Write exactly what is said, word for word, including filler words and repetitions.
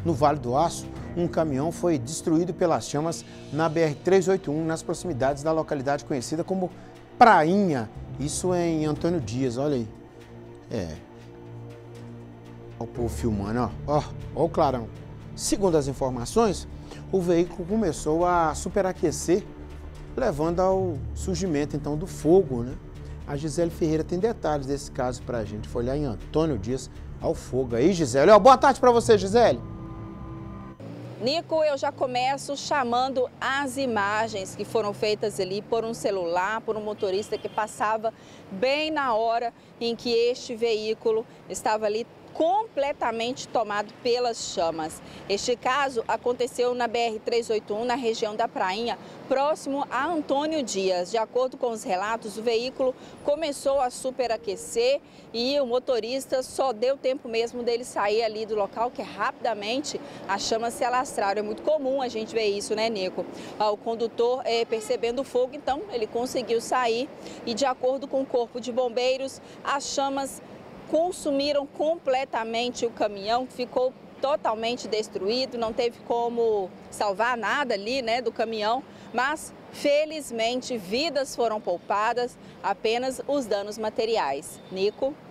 no Vale do Aço, um caminhão foi destruído pelas chamas na B R trezentos e oitenta e um, nas proximidades da localidade conhecida como Prainha. Isso em Antônio Dias, olha aí. É. Olha o povo filmando, ó. Ó, ó o clarão. Segundo as informações, o veículo começou a superaquecer, levando ao surgimento, então, do fogo, né? A Gisele Ferreira tem detalhes desse caso pra gente. Foi lá em Antônio Dias, ao fogo aí, Gisele. Ó, boa tarde pra você, Gisele. Nico, eu já começo chamando as imagens que foram feitas ali por um celular, por um motorista que passava bem na hora em que este veículo estava ali completamente tomado pelas chamas. Este caso aconteceu na B R trezentos e oitenta e um, na região da Prainha, próximo a Antônio Dias. De acordo com os relatos, o veículo começou a superaquecer e o motorista só deu tempo mesmo dele sair ali do local, que rapidamente as chamas se alastraram. É muito comum a gente ver isso, né, Nico? O condutor, é, percebendo o fogo, então ele conseguiu sair e, de acordo com o Corpo de Bombeiros, as chamas consumiram completamente o caminhão, ficou totalmente destruído, não teve como salvar nada ali, né, do caminhão, mas felizmente vidas foram poupadas, apenas os danos materiais. Nico?